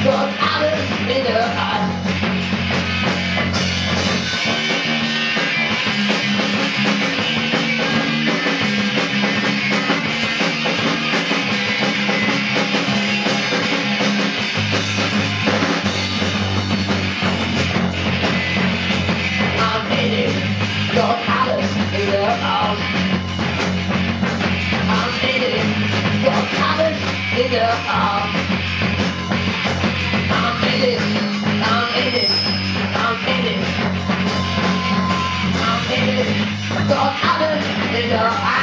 got colors in her eyes. I'm in it, got colors in her eyes. I'm in it, got colors in her eyes. I'm in it, I'm in it, I'm in it. I'm in it, got colors in her eyes.